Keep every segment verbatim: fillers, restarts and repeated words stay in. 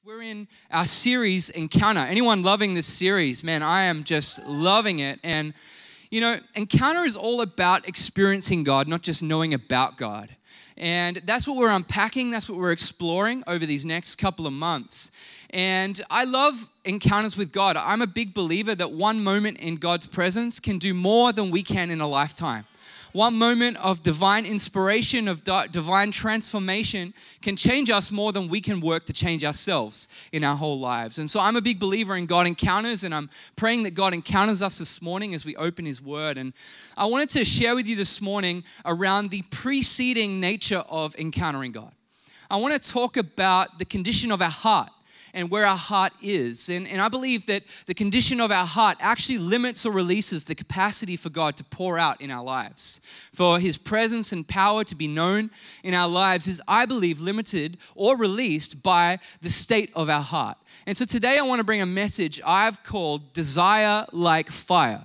We're in our series, Encounter. Anyone loving this series? Man, I am just loving it. And, you know, Encounter is all about experiencing God, not just knowing about God. And that's what we're unpacking. That's what we're exploring over these next couple of months. And I love encounters with God. I'm a big believer that one moment in God's presence can do more than we can in a lifetime. One moment of divine inspiration, of di- divine transformation can change us more than we can work to change ourselves in our whole lives. And so I'm a big believer in God encounters, and I'm praying that God encounters us this morning as we open His Word. And I wanted to share with you this morning around the preceding nature of encountering God. I want to talk about the condition of our heart and where our heart is. And, and I believe that the condition of our heart actually limits or releases the capacity for God to pour out in our lives. For His presence and power to be known in our lives is, I believe, limited or released by the state of our heart. And so today I want to bring a message I've called Desire Like Fire.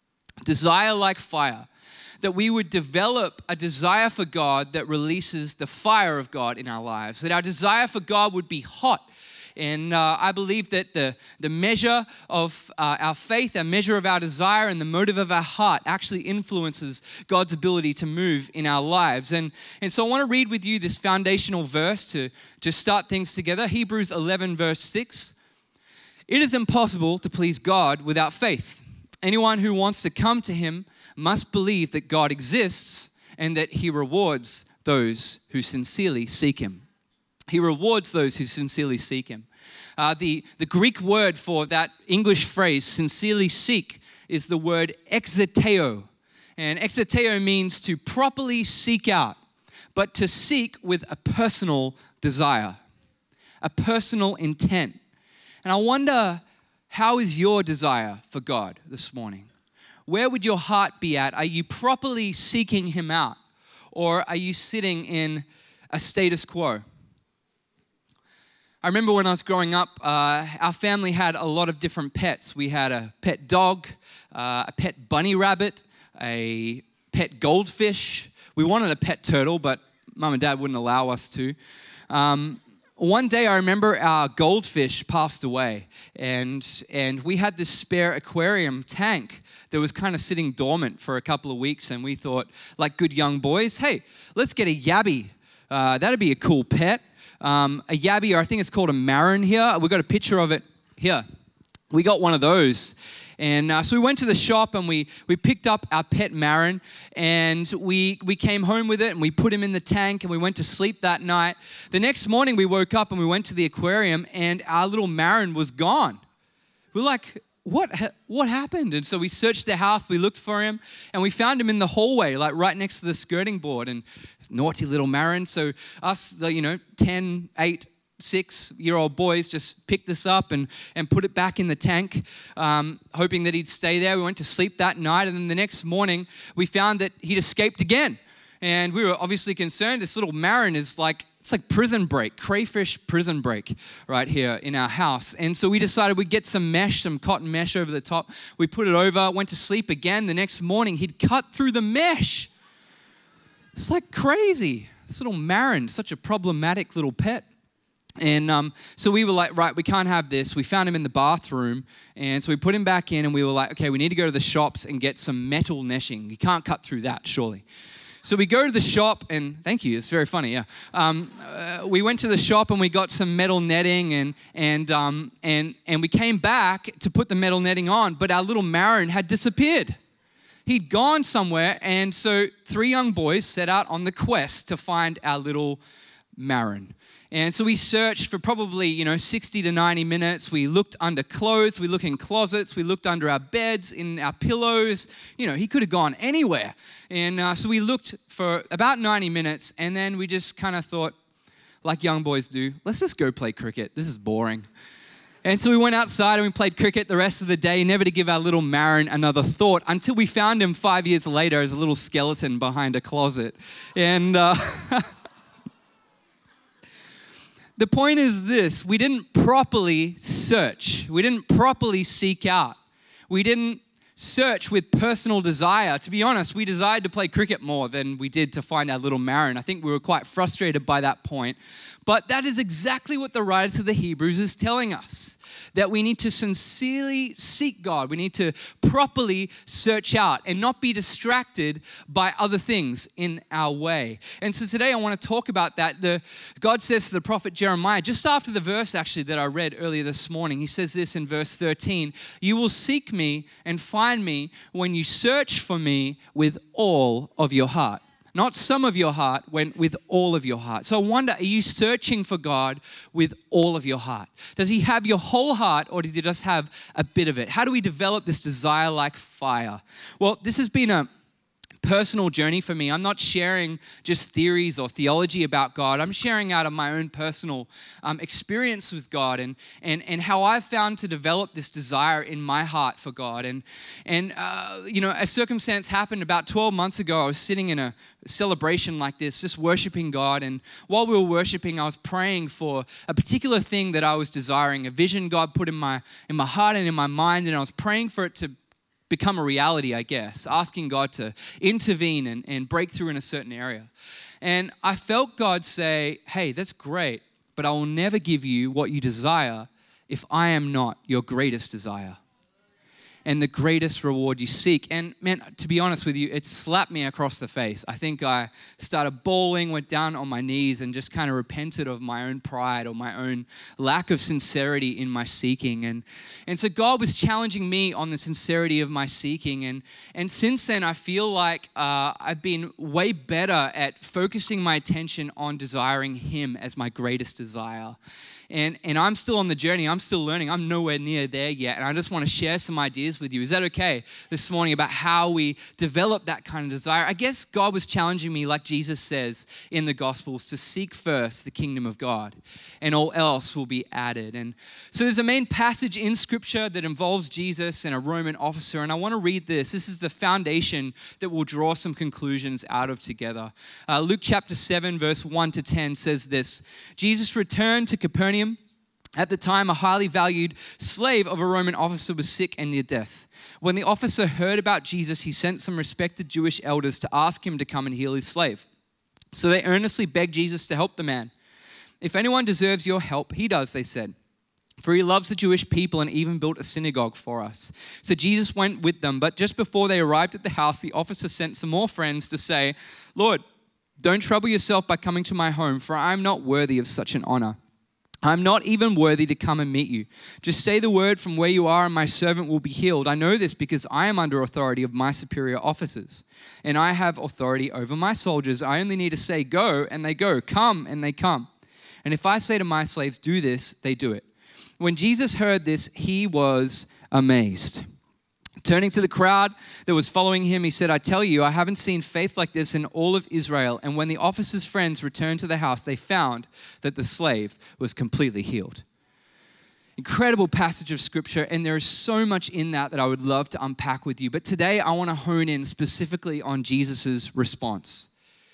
Desire like fire. That we would develop a desire for God that releases the fire of God in our lives. That our desire for God would be hot. And uh, I believe that the, the measure of uh, our faith, our measure of our desire, and the motive of our heart actually influences God's ability to move in our lives. And, and so I want to read with you this foundational verse to, to start things together. Hebrews eleven, verse six. It is impossible to please God without faith. Anyone who wants to come to Him must believe that God exists and that He rewards those who sincerely seek Him. He rewards those who sincerely seek Him. Uh, the, the Greek word for that English phrase, sincerely seek, is the word exoteo. And exoteo means to properly seek out, but to seek with a personal desire, a personal intent. And I wonder, how is your desire for God this morning? Where would your heart be at? Are you properly seeking Him out? Or are you sitting in a status quo? I remember when I was growing up, uh, our family had a lot of different pets. We had a pet dog, uh, a pet bunny rabbit, a pet goldfish. We wanted a pet turtle, but Mum and Dad wouldn't allow us to. Um, one day I remember our goldfish passed away, and, and we had this spare aquarium tank that was kind of sitting dormant for a couple of weeks, and we thought, like good young boys, hey, let's get a yabby. Uh, that'd be a cool pet. Um, a yabby, or I think it's called a marin here. We've got a picture of it here. We got one of those. And uh, so we went to the shop and we we picked up our pet marin, and we, we came home with it and we put him in the tank and we went to sleep that night. The next morning we woke up and we went to the aquarium and our little marin was gone. We're like, what what happened? And so we searched the house, we looked for him, and we found him in the hallway, like right next to the skirting board. And naughty little marin. So us, the, you know, ten, eight, six-year-old boys just picked this up and, and put it back in the tank, um, hoping that he'd stay there. We went to sleep that night, and then the next morning, we found that he'd escaped again. And we were obviously concerned. This little marin is like, it's like prison break, crayfish prison break right here in our house. And so we decided we'd get some mesh, some cotton mesh over the top. We put it over, went to sleep again. The next morning, he'd cut through the mesh. It's like crazy. This little marin, such a problematic little pet. And um, so we were like, right, we can't have this. We found him in the bathroom. And so we put him back in and we were like, okay, we need to go to the shops and get some metal neshing. You can't cut through that, surely. So we go to the shop, and thank you, it's very funny, yeah. Um, uh, we went to the shop and we got some metal netting, and and um, and and we came back to put the metal netting on, but our little marin had disappeared. He'd gone somewhere, and so three young boys set out on the quest to find our little marin. And so we searched for probably, you know, sixty to ninety minutes. We looked under clothes, we looked in closets, we looked under our beds, in our pillows. You know, he could have gone anywhere. And uh, so we looked for about ninety minutes, and then we just kind of thought, like young boys do, let's just go play cricket. This is boring. And so we went outside and we played cricket the rest of the day, never to give our little marin another thought, until we found him five years later as a little skeleton behind a closet. And uh, the point is this: we didn't properly search. We didn't properly seek out. We didn't search with personal desire. To be honest, we desired to play cricket more than we did to find our little Marin. I think we were quite frustrated by that point. But that is exactly what the writer to the Hebrews is telling us, that we need to sincerely seek God. We need to properly search out and not be distracted by other things in our way. And so today I want to talk about that. The, God says to the prophet Jeremiah, just after the verse actually that I read earlier this morning, he says this in verse thirteen, "You will seek me and find me when you search for me with all of your heart." Not some of your heart, when with all of your heart. So I wonder, are you searching for God with all of your heart? Does he have your whole heart, or does he just have a bit of it? How do we develop this desire like fire? Well, this has been a personal journey for me. I'm not sharing just theories or theology about God. I'm sharing out of my own personal um, experience with God and, and, and how I've found to develop this desire in my heart for God. And, and uh, you know, a circumstance happened about twelve months ago. I was sitting in a celebration like this, just worshiping God. And while we were worshiping, I was praying for a particular thing that I was desiring, a vision God put in my, in my heart and in my mind. And I was praying for it to become a reality, I guess, asking God to intervene and, and break through in a certain area. And I felt God say, hey, that's great, but I will never give you what you desire if I am not your greatest desire and the greatest reward you seek. And man, to be honest with you, it slapped me across the face. I think I started bawling, went down on my knees and just kind of repented of my own pride or my own lack of sincerity in my seeking. And, and so God was challenging me on the sincerity of my seeking. And, and since then, I feel like uh, I've been way better at focusing my attention on desiring him as my greatest desire. And, and I'm still on the journey. I'm still learning. I'm nowhere near there yet. And I just want to share some ideas with you. Is that okay this morning about how we develop that kind of desire? I guess God was challenging me, like Jesus says in the Gospels, to seek first the kingdom of God and all else will be added. And so there's a main passage in Scripture that involves Jesus and a Roman officer. And I want to read this. This is the foundation that we'll draw some conclusions out of together. Uh, Luke chapter seven, verse one to ten says this: Jesus returned to Capernaum. At the time, a highly valued slave of a Roman officer was sick and near death. When the officer heard about Jesus, he sent some respected Jewish elders to ask him to come and heal his slave. So they earnestly begged Jesus to help the man. "If anyone deserves your help, he does," they said, "for he loves the Jewish people and even built a synagogue for us." So Jesus went with them, but just before they arrived at the house, the officer sent some more friends to say, "Lord, don't trouble yourself by coming to my home, for I am not worthy of such an honor. I'm not even worthy to come and meet you. Just say the word from where you are and my servant will be healed. I know this because I am under authority of my superior officers, and I have authority over my soldiers. I only need to say go, and they go, come, and they come. And if I say to my slaves, do this, they do it." When Jesus heard this, he was amazed. Turning to the crowd that was following him, he said, "I tell you, I haven't seen faith like this in all of Israel." And when the officer's friends returned to the house, they found that the slave was completely healed. Incredible passage of Scripture, and there is so much in that that I would love to unpack with you. But today, I want to hone in specifically on Jesus' response.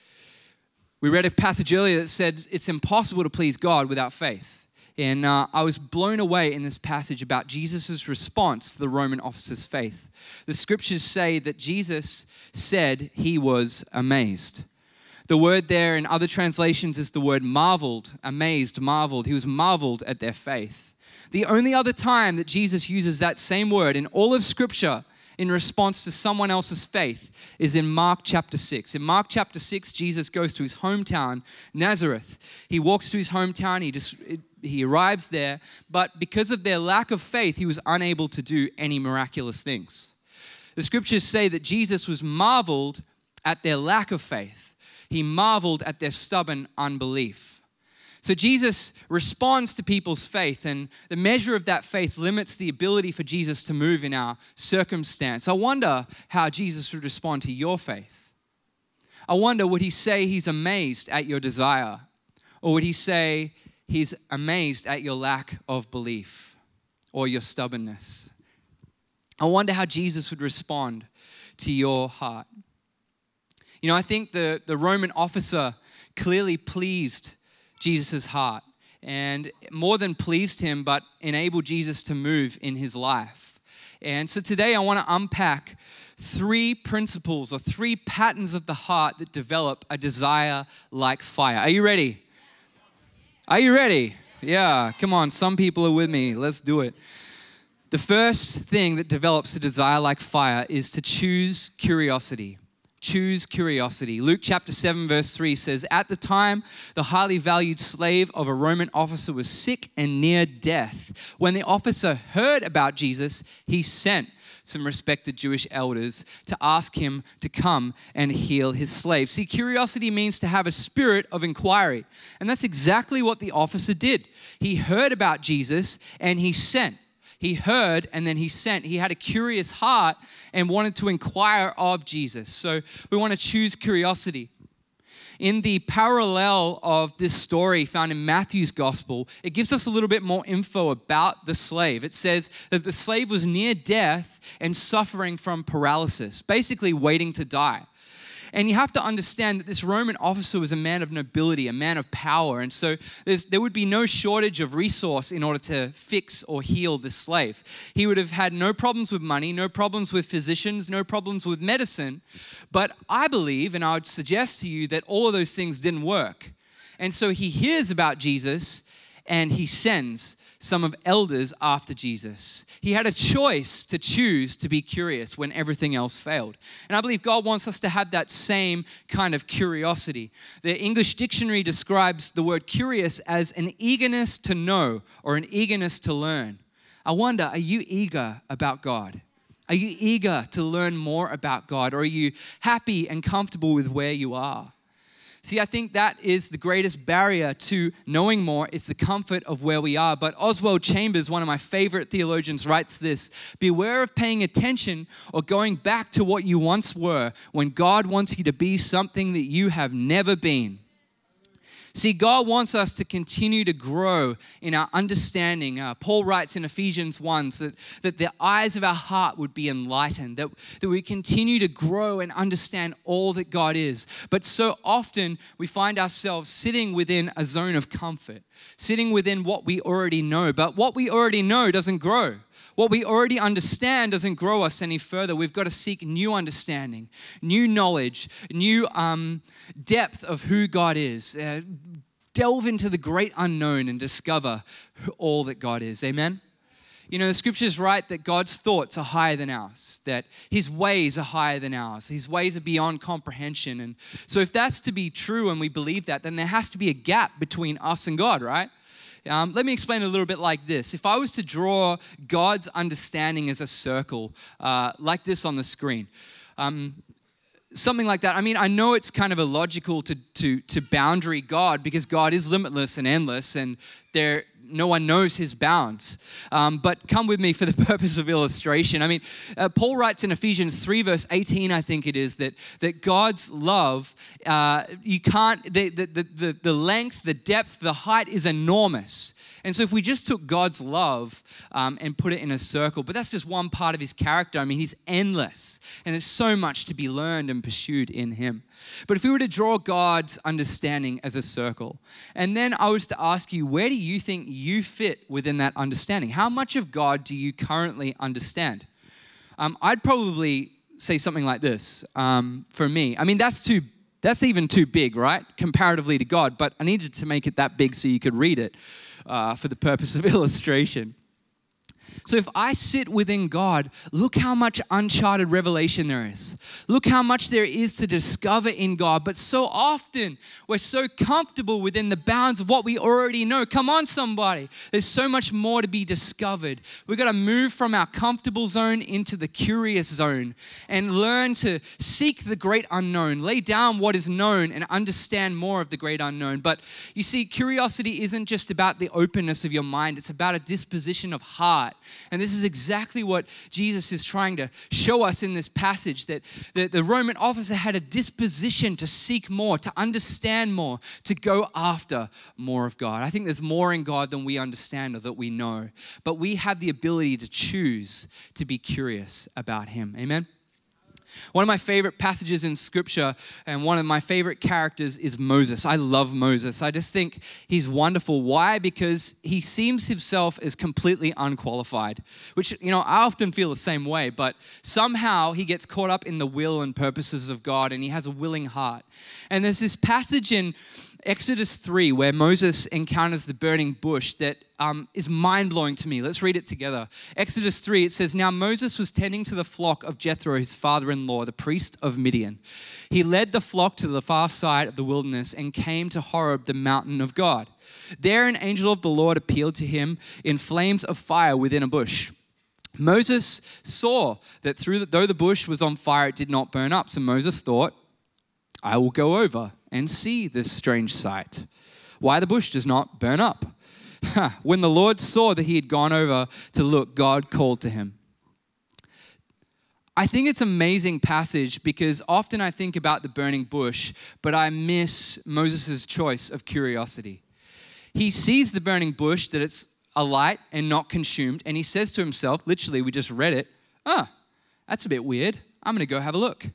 We read a passage earlier that said it's impossible to please God without faith. And uh, I was blown away in this passage about Jesus' response to the Roman officer's faith. The scriptures say that Jesus said he was amazed. The word there in other translations is the word marveled, amazed, marveled. He was marveled at their faith. The only other time that Jesus uses that same word in all of Scripture in response to someone else's faith is in Mark chapter six. In Mark chapter six, Jesus goes to his hometown, Nazareth. He walks to his hometown, he just he arrives there, but because of their lack of faith, he was unable to do any miraculous things. The scriptures say that Jesus was marveled at their lack of faith. He marveled at their stubborn unbelief. So Jesus responds to people's faith, and the measure of that faith limits the ability for Jesus to move in our circumstance. I wonder how Jesus would respond to your faith. I wonder, would he say he's amazed at your desire? Or would he say he's amazed at your lack of belief or your stubbornness? I wonder how Jesus would respond to your heart. You know, I think the, the Roman officer clearly pleased Jesus' heart, and more than pleased him, but enabled Jesus to move in his life. And so today I want to unpack three principles or three patterns of the heart that develop a desire like fire. Are you ready? Are you ready? Yeah, come on, some people are with me. Let's do it. The first thing that develops a desire like fire is to choose curiosity. Choose curiosity. Luke chapter seven verse three says, "At the time, the highly valued slave of a Roman officer was sick and near death. When the officer heard about Jesus, he sent some respected Jewish elders to ask him to come and heal his slave." See, curiosity means to have a spirit of inquiry. And that's exactly what the officer did. He heard about Jesus and he sent. He heard and then he sent. He had a curious heart and wanted to inquire of Jesus. So we want to choose curiosity. In the parallel of this story found in Matthew's gospel, it gives us a little bit more info about the slave. It says that the slave was near death and suffering from paralysis, basically waiting to die. And you have to understand that this Roman officer was a man of nobility, a man of power. And so there's, there would be no shortage of resource in order to fix or heal this slave. He would have had no problems with money, no problems with physicians, no problems with medicine. But I believe, and I would suggest to you, that all of those things didn't work. And so he hears about Jesus and he sends some of elders after Jesus. He had a choice to choose to be curious when everything else failed. And I believe God wants us to have that same kind of curiosity. The English dictionary describes the word curious as an eagerness to know or an eagerness to learn. I wonder, are you eager about God? Are you eager to learn more about God? Or are you happy and comfortable with where you are? See, I think that is the greatest barrier to knowing more. It's the comfort of where we are. But Oswald Chambers, one of my favorite theologians, writes this: "Beware of paying attention or going back to what you once were when God wants you to be something that you have never been." See, God wants us to continue to grow in our understanding. Uh, Paul writes in Ephesians one that, that the eyes of our heart would be enlightened, that, that we continue to grow and understand all that God is. But so often we find ourselves sitting within a zone of comfort, sitting within what we already know. But what we already know doesn't grow. What we already understand doesn't grow us any further. We've got to seek new understanding, new knowledge, new um, depth of who God is. Uh, delve into the great unknown and discover who, all that God is. Amen? You know, the scriptures write that God's thoughts are higher than ours, that his ways are higher than ours. His ways are beyond comprehension. And so if that's to be true and we believe that, then there has to be a gap between us and God, right? Um, let me explain a little bit like this. If I was to draw God's understanding as a circle, uh, like this on the screen, um, something like that. I mean, I know it's kind of illogical to, to, to boundary God because God is limitless and endless, and there no one knows his bounds. Um, but come with me for the purpose of illustration. I mean, uh, Paul writes in Ephesians three, verse eighteen, I think it is, that, that God's love, uh, you can't, the, the, the, the length, the depth, the height is enormous. And so if we just took God's love um, and put it in a circle, but that's just one part of his character. I mean, he's endless, and there's so much to be learned and pursued in him. But if we were to draw God's understanding as a circle, and then I was to ask you, where do you think you fit within that understanding? How much of God do you currently understand? Um, I'd probably say something like this um, for me. I mean, that's too, that's even too big, right? Comparatively to God, but I needed to make it that big so you could read it uh, for the purpose of illustration. So if I sit within God, look how much uncharted revelation there is. Look how much there is to discover in God. But so often, we're so comfortable within the bounds of what we already know. Come on, somebody. There's so much more to be discovered. We've got to move from our comfortable zone into the curious zone and learn to seek the great unknown. Lay down what is known and understand more of the great unknown. But you see, curiosity isn't just about the openness of your mind. It's about a disposition of heart. And this is exactly what Jesus is trying to show us in this passage, that the, the Roman officer had a disposition to seek more, to understand more, to go after more of God. I think there's more in God than we understand or that we know. But we have the ability to choose to be curious about him. Amen? One of my favorite passages in Scripture and one of my favorite characters is Moses. I love Moses. I just think he's wonderful. Why? Because he seems himself as completely unqualified, which, you know, I often feel the same way, but somehow he gets caught up in the will and purposes of God, and he has a willing heart. And there's this passage in Exodus three, where Moses encounters the burning bush that um, is mind-blowing to me. Let's read it together. Exodus three, it says, "Now Moses was tending to the flock of Jethro, his father-in-law, the priest of Midian. He led the flock to the far side of the wilderness and came to Horeb, the mountain of God. There an angel of the Lord appeared to him in flames of fire within a bush. Moses saw that through the, though the bush was on fire, it did not burn up. So Moses thought, I will go over and see this strange sight, why the bush does not burn up. When the Lord saw that he had gone over to look, God called to him." I think it's an amazing passage because often I think about the burning bush, but I miss Moses' choice of curiosity. He sees the burning bush, that it's alight and not consumed, and he says to himself, literally, we just read it, "Ah, that's a bit weird. I'm going to go have a look."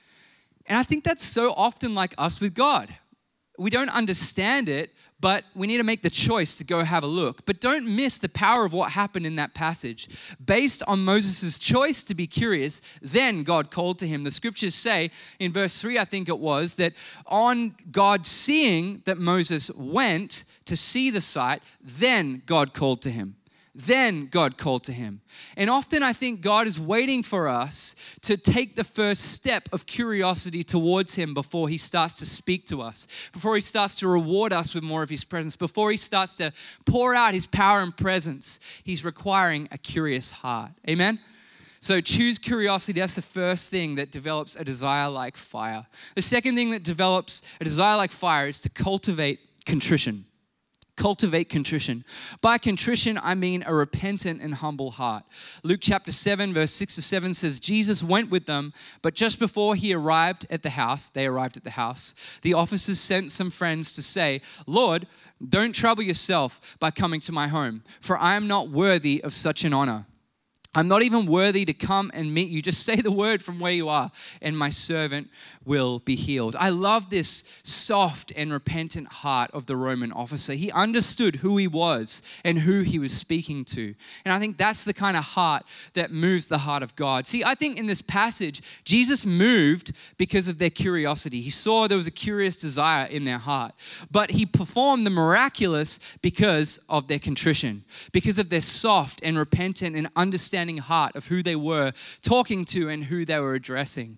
And I think that's so often like us with God. We don't understand it, but we need to make the choice to go have a look. But don't miss the power of what happened in that passage. Based on Moses' choice to be curious, then God called to him. The scriptures say in verse three, I think it was, that on God seeing that Moses went to see the sight, then God called to him. Then God called to him. And often I think God is waiting for us to take the first step of curiosity towards him before he starts to speak to us, before he starts to reward us with more of his presence, before he starts to pour out his power and presence. He's requiring a curious heart. Amen? So choose curiosity. That's the first thing that develops a desire like fire. The second thing that develops a desire like fire is to cultivate contrition. Cultivate contrition. By contrition, I mean a repentant and humble heart. Luke chapter seven, verse six to seven says, Jesus went with them, but just before he arrived at the house, they arrived at the house, the officers sent some friends to say, Lord, don't trouble yourself by coming to my home, for I am not worthy of such an honor. I'm not even worthy to come and meet you. Just say the word from where you are, and my servant will be healed. I love this soft and repentant heart of the Roman officer. He understood who he was and who he was speaking to. And I think that's the kind of heart that moves the heart of God. See, I think in this passage, Jesus moved because of their curiosity. He saw there was a curious desire in their heart. But he performed the miraculous because of their contrition, because of their soft and repentant and understanding heart of who they were talking to and who they were addressing.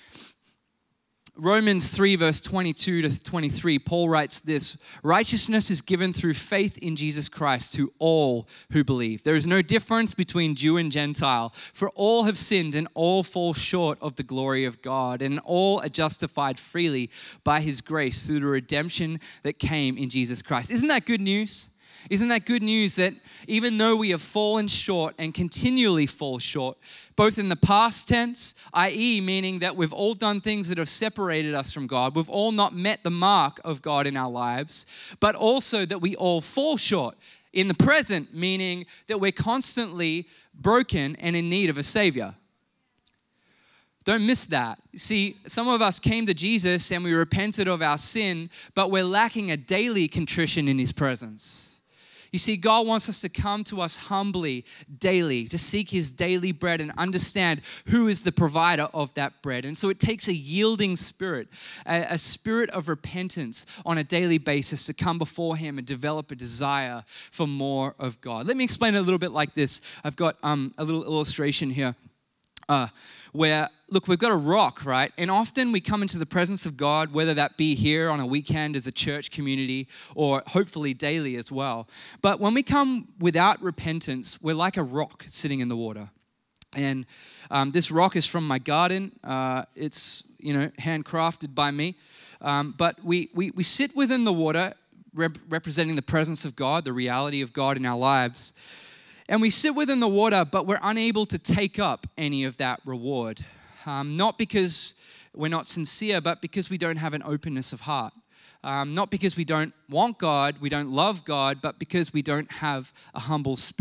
Romans three, verse twenty-two to twenty-three, Paul writes this, righteousness is given through faith in Jesus Christ to all who believe. There is no difference between Jew and Gentile, for all have sinned and all fall short of the glory of God, and all are justified freely by his grace through the redemption that came in Jesus Christ. Isn't that good news? Isn't that good news that even though we have fallen short and continually fall short, both in the past tense, that is meaning that we've all done things that have separated us from God, we've all not met the mark of God in our lives, but also that we all fall short in the present, meaning that we're constantly broken and in need of a Savior. Don't miss that. See, some of us came to Jesus and we repented of our sin, but we're lacking a daily contrition in his presence. You see, God wants us to come to us humbly, daily, to seek his daily bread and understand who is the provider of that bread. And so it takes a yielding spirit, a, a spirit of repentance on a daily basis to come before him and develop a desire for more of God. Let me explain it a little bit like this. I've got um, a little illustration here. Uh, where, look, we've got a rock, right? And often we come into the presence of God, whether that be here on a weekend as a church community or hopefully daily as well. But when we come without repentance, we're like a rock sitting in the water. And um, this rock is from my garden. Uh, it's, you know, handcrafted by me. Um, but we, we, we sit within the water, rep- representing the presence of God, the reality of God in our lives. And we sit within the water, but we're unable to take up any of that reward. Um, not because we're not sincere, but because we don't have an openness of heart. Um, not because we don't want God, we don't love God, but because we don't have a humble spirit.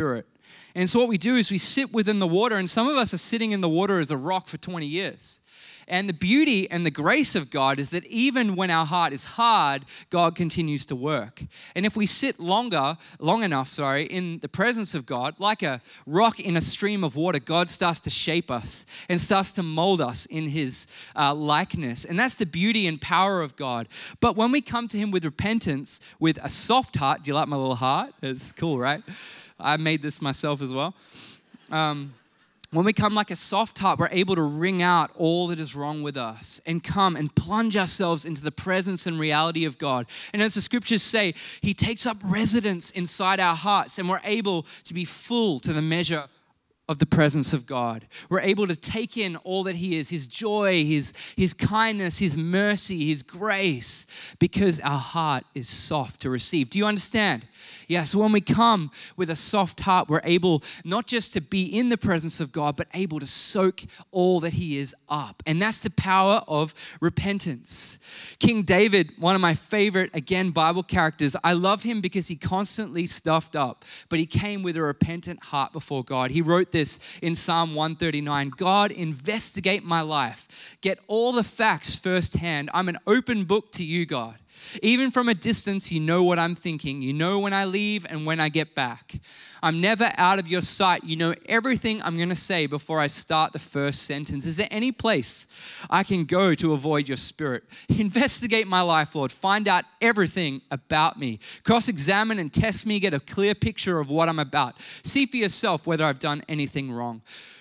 And so what we do is we sit within the water, and some of us are sitting in the water as a rock for twenty years. And the beauty and the grace of God is that even when our heart is hard, God continues to work. And if we sit longer, long enough, sorry, in the presence of God, like a rock in a stream of water, God starts to shape us and starts to mold us in his uh, likeness. And that's the beauty and power of God. But when we come to him with repentance, with a soft heart, do you like my little heart? It's cool, right? I made this myself as well. Um, When we come like a soft heart, we're able to wring out all that is wrong with us and come and plunge ourselves into the presence and reality of God. And as the scriptures say, he takes up residence inside our hearts, and we're able to be full to the measure of the presence of God. We're able to take in all that he is, his joy, his, his kindness, his mercy, his grace, because our heart is soft to receive. Do you understand? Yeah, so when we come with a soft heart, we're able not just to be in the presence of God, but able to soak all that he is up. And that's the power of repentance. King David, one of my favorite, again, Bible characters, I love him because he constantly stuffed up, but he came with a repentant heart before God. He wrote this in Psalm one thirty-nine, God, investigate my life. Get all the facts firsthand. I'm an open book to you, God. Even from a distance, you know what I'm thinking. You know when I leave and when I get back. I'm never out of your sight. You know everything I'm going to say before I start the first sentence. Is there any place I can go to avoid your spirit? Investigate my life, Lord. Find out everything about me. Cross-examine and test me. Get a clear picture of what I'm about. See for yourself whether I've done anything wrong.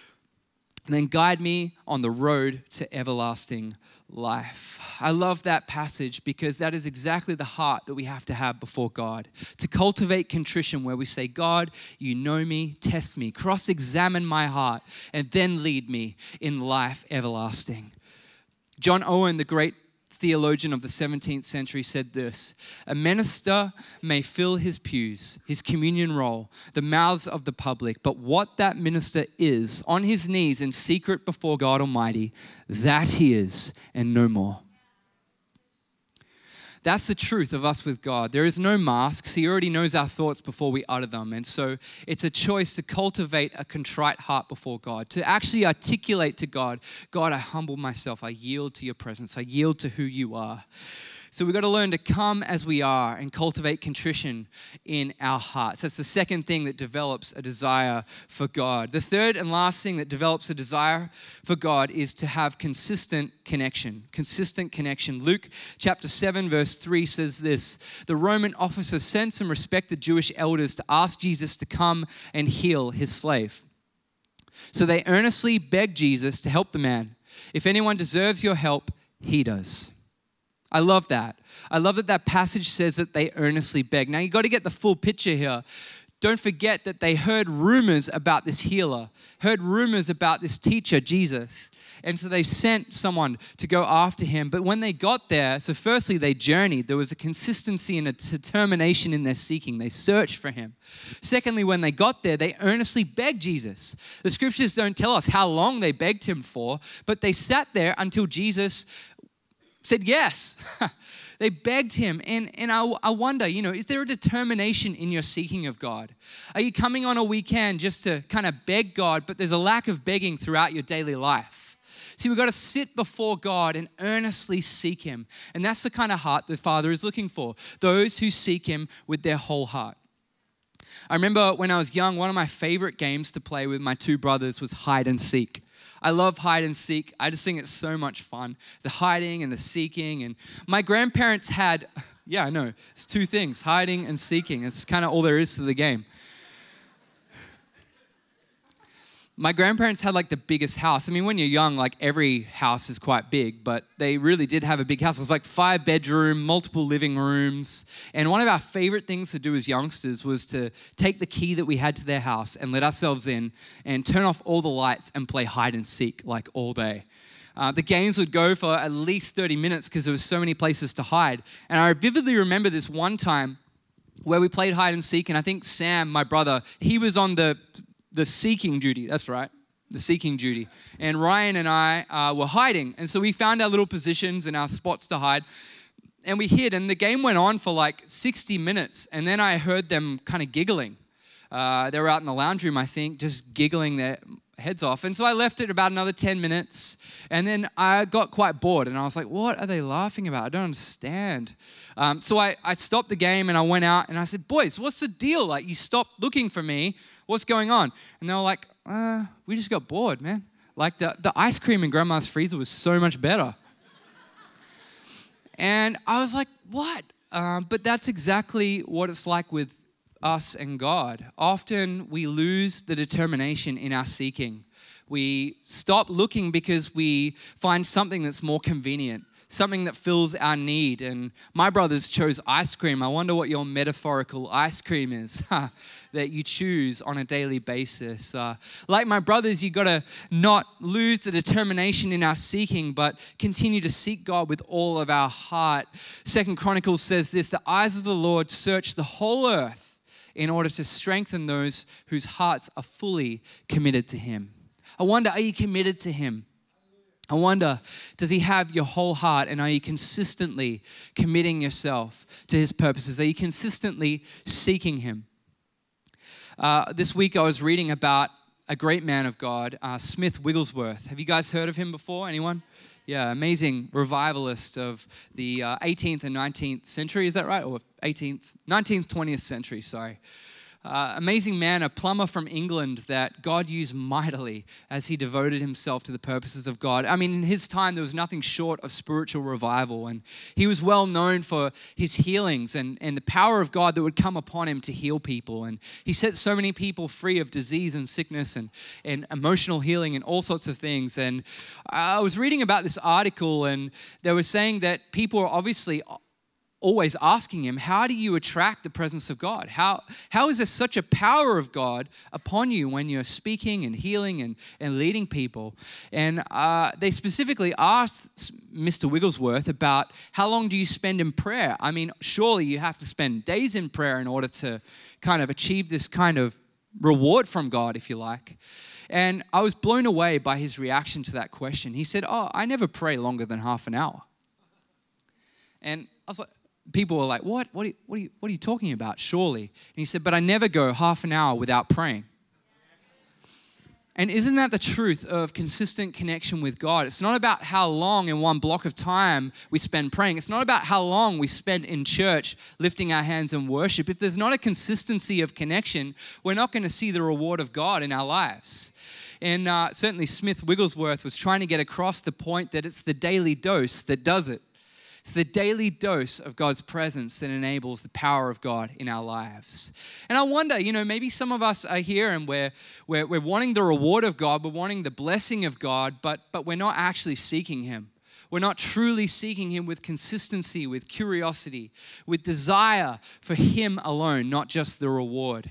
And then guide me on the road to everlasting life. I love that passage because that is exactly the heart that we have to have before God. To cultivate contrition where we say, God, you know me, test me, cross-examine my heart, and then lead me in life everlasting. John Owen, the great theologian of the seventeenth century, said this: a minister may fill his pews, his communion roll, the mouths of the public, but what that minister is on his knees in secret before God Almighty, that he is and no more. That's the truth of us with God. There is no masks. He already knows our thoughts before we utter them. And so it's a choice to cultivate a contrite heart before God, to actually articulate to God, God, I humble myself. I yield to your presence. I yield to who you are. So we've got to learn to come as we are and cultivate contrition in our hearts. That's the second thing that develops a desire for God. The third and last thing that develops a desire for God is to have consistent connection. Consistent connection. Luke chapter seven verse three says this: the Roman officer sent some respected Jewish elders to ask Jesus to come and heal his slave. So they earnestly begged Jesus to help the man. If anyone deserves your help, he does. I love that. I love that that passage says that they earnestly beg. Now, you got to get the full picture here. Don't forget that they heard rumors about this healer, heard rumors about this teacher, Jesus. And so they sent someone to go after him. But when they got there, so firstly, they journeyed. There was a consistency and a determination in their seeking. They searched for him. Secondly, when they got there, they earnestly begged Jesus. The scriptures don't tell us how long they begged him for, but they sat there until Jesus said yes. They begged him. And, and I, I wonder, you know, is there a determination in your seeking of God? Are you coming on a weekend just to kind of beg God, but there's a lack of begging throughout your daily life? See, we've got to sit before God and earnestly seek him. And that's the kind of heart the Father is looking for, those who seek him with their whole heart. I remember when I was young, one of my favorite games to play with my two brothers was hide and seek. I love hide and seek. I just think it's so much fun. The hiding and the seeking. And my grandparents had, yeah, I know, it's two things, hiding and seeking. It's kind of all there is to the game. My grandparents had like the biggest house. I mean, when you're young, like every house is quite big, but they really did have a big house. It was like five bedroom, multiple living rooms. And one of our favorite things to do as youngsters was to take the key that we had to their house and let ourselves in and turn off all the lights and play hide and seek like all day. Uh, the games would go for at least thirty minutes because there was so many places to hide. And I vividly remember this one time where we played hide and seek, and I think Sam, my brother, he was on the The seeking duty, that's right, the seeking duty. And Ryan and I uh, were hiding. And so we found our little positions and our spots to hide. And we hid. And the game went on for like sixty minutes. And then I heard them kind of giggling. Uh, they were out in the lounge room, I think, just giggling their heads off. And so I left it about another ten minutes, and then I got quite bored, and I was like, what are they laughing about? I don't understand. Um, so I, I stopped the game, and I went out, and I said, boys, what's the deal? Like, you stopped looking for me. What's going on? And they were like, uh, we just got bored, man. Like, the, the ice cream in Grandma's freezer was so much better. And I was like, what? Um, but that's exactly what it's like with us and God. Often we lose the determination in our seeking. We stop looking because we find something that's more convenient, something that fills our need. And my brothers chose ice cream. I wonder what your metaphorical ice cream is that you choose on a daily basis. Uh, like my brothers, you got to not lose the determination in our seeking, but continue to seek God with all of our heart. Second Chronicles says this, the eyes of the Lord search the whole earth in order to strengthen those whose hearts are fully committed to Him. I wonder, are you committed to Him? I wonder, does He have your whole heart, and are you consistently committing yourself to His purposes? Are you consistently seeking Him? Uh, this week I was reading about a great man of God, uh, Smith Wigglesworth. Have you guys heard of him before? Anyone? Yeah, amazing revivalist of the uh, eighteenth and nineteenth century, is that right? Or eighteenth, nineteenth, twentieth century, sorry. Uh, amazing man, a plumber from England that God used mightily as he devoted himself to the purposes of God. I mean, in his time, there was nothing short of spiritual revival, and he was well known for his healings and, and the power of God that would come upon him to heal people. And he set so many people free of disease and sickness and, and emotional healing and all sorts of things. And I was reading about this article, and they were saying that people are obviously always asking him, how do you attract the presence of God? How, how is there such a power of God upon you when you're speaking and healing and, and leading people? And uh, they specifically asked Mister Wigglesworth about how long do you spend in prayer? I mean, surely you have to spend days in prayer in order to kind of achieve this kind of reward from God, if you like. And I was blown away by his reaction to that question. He said, oh, I never pray longer than half an hour. And I was like, people were like, what? What are, you, what, are you, what are you talking about? Surely. And he said, but I never go half an hour without praying. And isn't that the truth of consistent connection with God? It's not about how long in one block of time we spend praying. It's not about how long we spend in church lifting our hands in worship. If there's not a consistency of connection, we're not going to see the reward of God in our lives. And uh, certainly Smith Wigglesworth was trying to get across the point that it's the daily dose that does it. It's the daily dose of God's presence that enables the power of God in our lives. And I wonder, you know, maybe some of us are here and we're, we're, we're wanting the reward of God, we're wanting the blessing of God, but, but we're not actually seeking Him. We're not truly seeking Him with consistency, with curiosity, with desire for Him alone, not just the reward.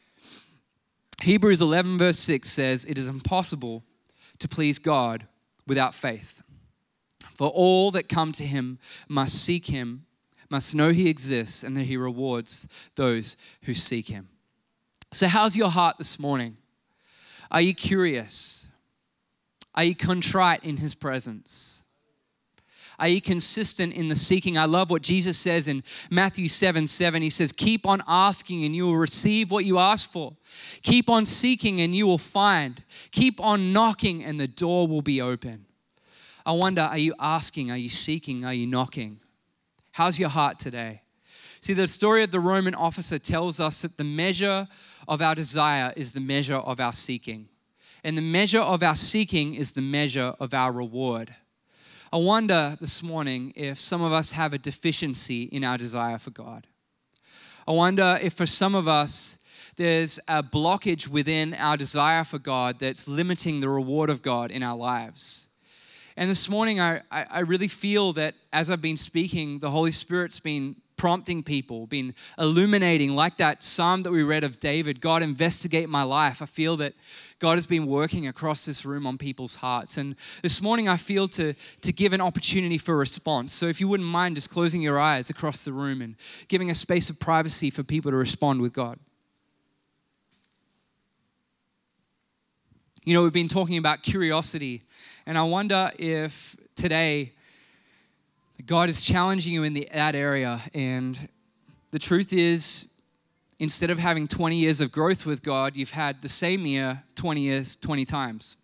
Hebrews eleven verse six says, it is impossible to please God without faith. For all that come to Him must seek Him, must know He exists, and that He rewards those who seek Him. So how's your heart this morning? Are you curious? Are you contrite in His presence? Are you consistent in the seeking? I love what Jesus says in Matthew seven seven. He says, keep on asking and you will receive what you ask for. Keep on seeking and you will find. Keep on knocking and the door will be open. I wonder, are you asking? Are you seeking? Are you knocking? How's your heart today? See, the story of the Roman officer tells us that the measure of our desire is the measure of our seeking. And the measure of our seeking is the measure of our reward. I wonder this morning if some of us have a deficiency in our desire for God. I wonder if for some of us, there's a blockage within our desire for God that's limiting the reward of God in our lives. And this morning, I, I really feel that as I've been speaking, the Holy Spirit's been prompting people, been illuminating, like that psalm that we read of David, God, investigate my life. I feel that God has been working across this room on people's hearts. And this morning, I feel to, to give an opportunity for response. So if you wouldn't mind just closing your eyes across the room and giving a space of privacy for people to respond with God. You know, we've been talking about curiosity, and I wonder if today God is challenging you in the, that area. And the truth is, instead of having twenty years of growth with God, you've had the same year twenty years, twenty times.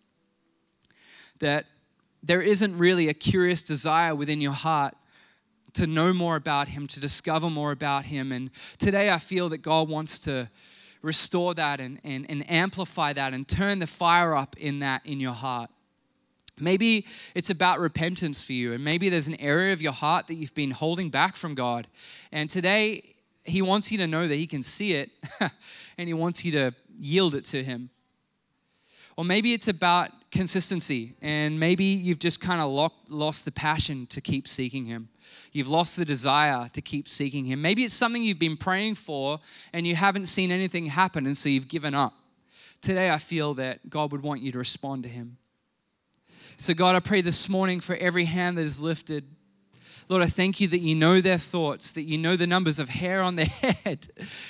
That there isn't really a curious desire within your heart to know more about him, to discover more about him. And today I feel that God wants to restore that and, and, and amplify that and turn the fire up in that in your heart. Maybe it's about repentance for you, and maybe there's an area of your heart that you've been holding back from God. And today he wants you to know that he can see it and he wants you to yield it to him. Or maybe it's about consistency, and maybe you've just kind of lost the passion to keep seeking him. You've lost the desire to keep seeking him. Maybe it's something you've been praying for and you haven't seen anything happen, and so you've given up. Today I feel that God would want you to respond to him. So God, I pray this morning for every hand that is lifted. Lord, I thank you that you know their thoughts, that you know the numbers of hair on their head.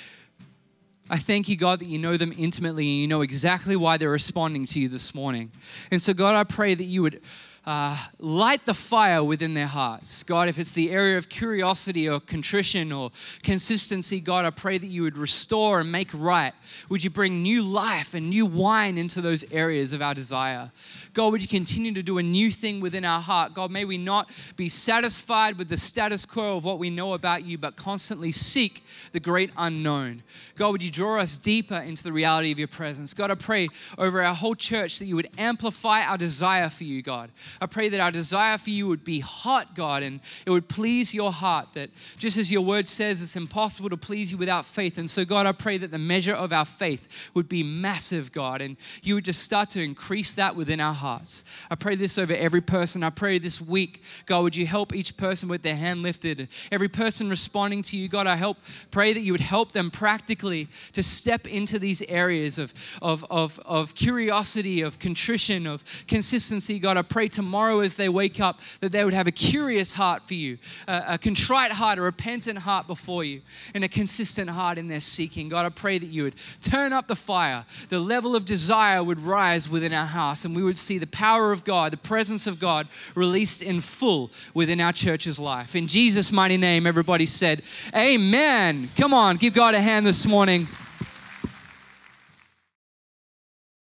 I thank you, God, that you know them intimately and you know exactly why they're responding to you this morning. And so, God, I pray that you would uh, light the fire within their hearts. God, if it's the area of curiosity or contrition or consistency, God, I pray that you would restore and make right. Would you bring new life and new wine into those areas of our desire? God, would you continue to do a new thing within our heart? God, may we not be satisfied with the status quo of what we know about you, but constantly seek the great unknown. God, would you draw us deeper into the reality of your presence? God, I pray over our whole church that you would amplify our desire for you, God. I pray that our desire for you would be hot, God, and it would please your heart, that just as your word says, it's impossible to please you without faith. And so, God, I pray that the measure of our faith would be massive, God, and you would just start to increase that within our hearts. I pray this over every person. I pray this week, God, would you help each person with their hand lifted? Every person responding to you, God, I help pray that you would help them practically to step into these areas of, of, of, of curiosity, of contrition, of consistency. God, I pray tomorrow as they wake up that they would have a curious heart for you, a, a contrite heart, a repentant heart before you, and a consistent heart in their seeking. God, I pray that you would turn up the fire. The level of desire would rise within our house, and we would see the power of God, the presence of God released in full within our church's life. In Jesus' mighty name, everybody said, amen. Come on, give God a hand this morning.